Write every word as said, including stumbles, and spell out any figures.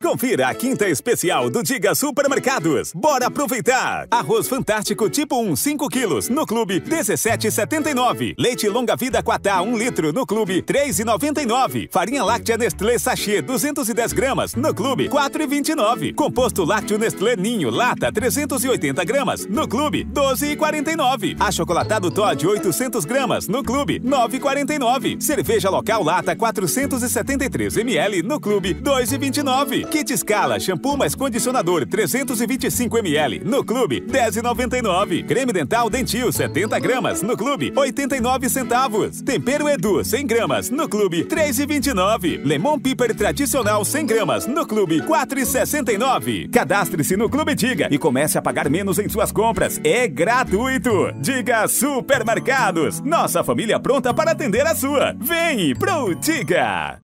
Confira a quinta especial do Diga Supermercados. Bora aproveitar! Arroz Fantástico tipo um, cinco quilos, no Clube, dezessete reais e setenta e nove centavos. Leite Longa Vida Quatá, um litro, no Clube, três reais e noventa e nove centavos. Farinha Láctea Nestlé Sachê, duzentos e dez gramas, no Clube, quatro reais e vinte e nove centavos. Composto Lácteo Nestlé Ninho, lata, trezentos e oitenta gramas, no Clube, doze reais e quarenta e nove centavos. Achocolatado Toddy, oitocentos gramas, no Clube, nove reais e quarenta e nove centavos. Cerveja Local Lata, quatrocentos e setenta e três mililitros, no Clube, dois reais e vinte e nove centavos. Kit Scala, shampoo mais condicionador, trezentos e vinte e cinco mililitros, no Clube, dez reais e noventa e nove centavos. Creme dental Dentil, setenta gramas, no Clube, oitenta e nove centavos. Tempero Edu, cem gramas, no Clube, três reais e vinte e nove centavos. Lemon Piper tradicional, cem gramas, no Clube, quatro reais e sessenta e nove centavos. Cadastre-se no Clube Diga e comece a pagar menos em suas compras. É gratuito. Diga Supermercados. Nossa família pronta para atender a sua. Vem pro Diga!